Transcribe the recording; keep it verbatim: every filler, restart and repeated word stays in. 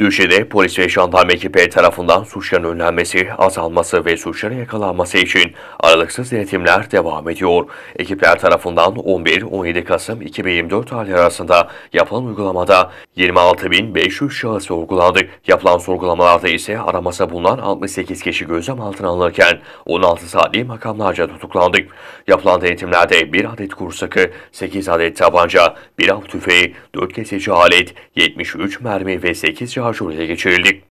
Düzce'de polis ve jandarma ekipleri tarafından suçların önlenmesi, azalması ve suçların yakalanması için aralıksız denetimler devam ediyor. Ekipler tarafından on bir on yedi Kasım iki bin yirmi dört tarihleri arasında yapılan uygulamada yirmi altı bin beş yüz şahıs sorgulandı. Yapılan sorgulamalarda ise araması bulunan altmış sekiz kişi gözlem altına alınırken on altı saatliği makamlarca tutuklandı. Yapılan denetimlerde bir adet kuru sıkı, sekiz adet tabanca, bir av tüfeği, dört kesici alet, yetmiş üç mermi ve sekiz şarjör ele geçirildi.